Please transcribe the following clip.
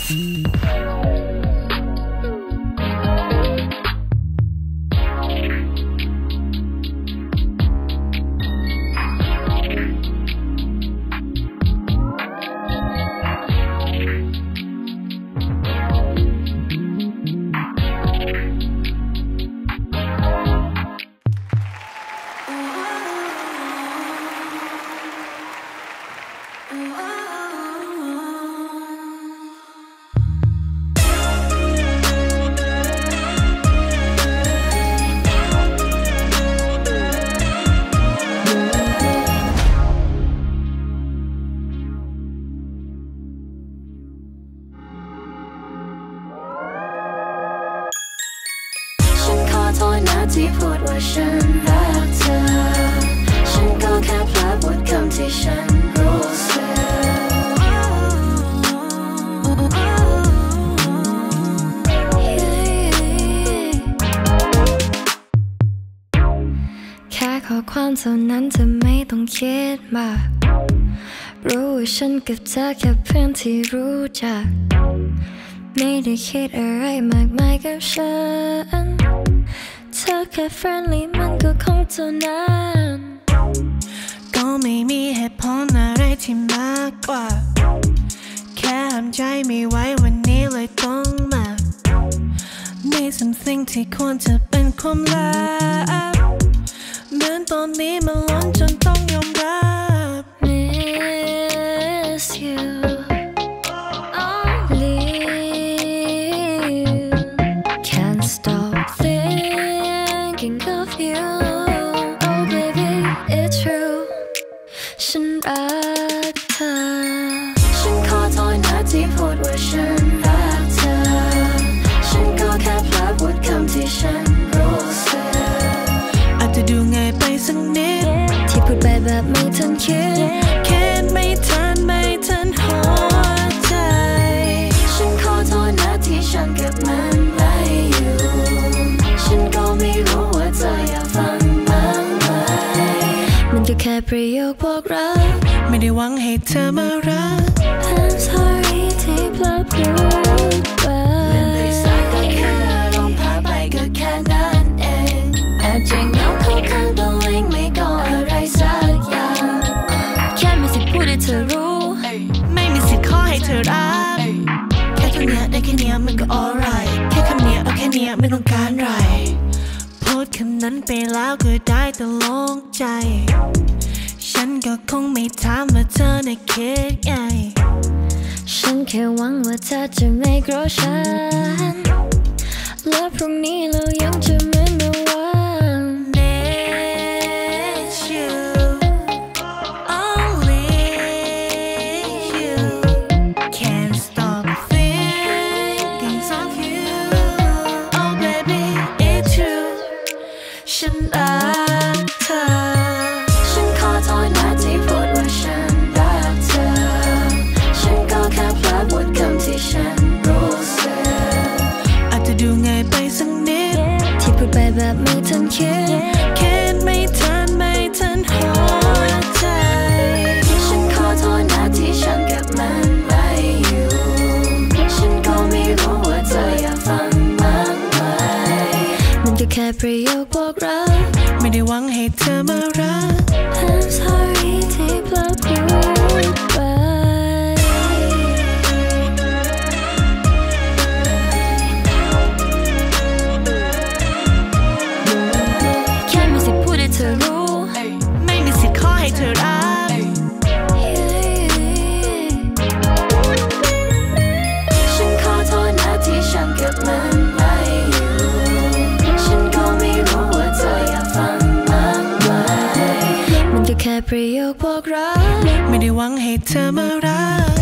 ที่พูดว่าฉันรักเธอฉันก็แค่พลาดพูดคำที่ฉันรู้สึกแค่ข้อความเท่านั้นเธอไม่ต้องคิดมากรู้ว่าฉันกับเธอแค่เพื่อนที่รู้จักไม่ได้คิดอะไรมากมายกับฉันเธอแค่ friendly มันก็คงเท่านั้นก็ไม่มีเหตุผลอะไรที่มากกว่าแค่ห้ามใจไม่ไหววันนี้เลยต้องมามี something ที่ควรจะเป็นความลับเหมือนตอนนี้มันล้นจนต้องยอมรับ Miss you only can't stop thinking of you oh baby it's true ฉันรักเธอฉันขอโทษนะที่พูดว่าฉันรักเธอฉันก็แค่พลาดพูดคำที่ฉันรู้สึกอาจจะดูง่ายไปสักนิดที่พูดไปแบบไม่ทันคิดแค่ไม่ทันหัวใจฉันขอโทษนะที่ฉันเก็บมันไว้อยู่ฉันก็ไม่รู้ว่าเธออยากฟังบ้างไหมมันก็แค่ประโยคบอกรักไม่ได้หวังให้เธอมารัก I'm sorry ที่พลาดพูดไปเรื่องไม่สายก็แค่ลองพาไปก็แค่นั้นเองอาจจะเหงาเข้าข้างตัวเองไม่ก็อะไรสักอย่างแค่มีสิทธิ์พูดให้เธอรู้ไม่มีสิทธิ์ขอให้เธอรักแค่เท่านี้ได้แค่นี้มันก็ alright แค่คำนี้เอาแค่นี้ไม่ต้องการอะไรพูดคำนั้นไปแล้วก็ได้แต่โล่งใจฉันก็คงไม่ถามว่าเธอน่ะคิดไงฉันแค่หวังว่าเธอจะไม่โกรธฉันและพรุ่งนี้เรายังจะเหมือนเมื่อวาน Miss you only you can't stop thinking of you oh baby it's true ฉันรักเธอฉันขอโทษนะที่พูดว่าฉันรักเธอฉันก็แค่พลาดพูดคำที่ฉันรู้สึกอาจจะดูง่ายไปสักนิดที่พูดไปแบบไม่ทันคิดแค่ไม่ทันหัวใจฉันขอโทษนะที่ฉันเก็บมันไว้อยู่ฉันก็ไม่รู้ว่าเธออยากฟังบ้างไหมมันก็แค่ประโยคบอกรักไม่ได้หวังให้เธอมารัก I'm sorry ที่พลาดพูดไปแค่มีสิทธิ์พูดให้เธอรู้ไม่มีสิทธิ์ขอให้เธอรักฉันขอโทษนะที่ฉันเก็บมันไว้อยู่ฉันก็ไม่รู้ว่าเธออยากฟังบ้างไหมมันก็แค่ประโยคบอกรักไม่ได้หวังให้เธอมารัก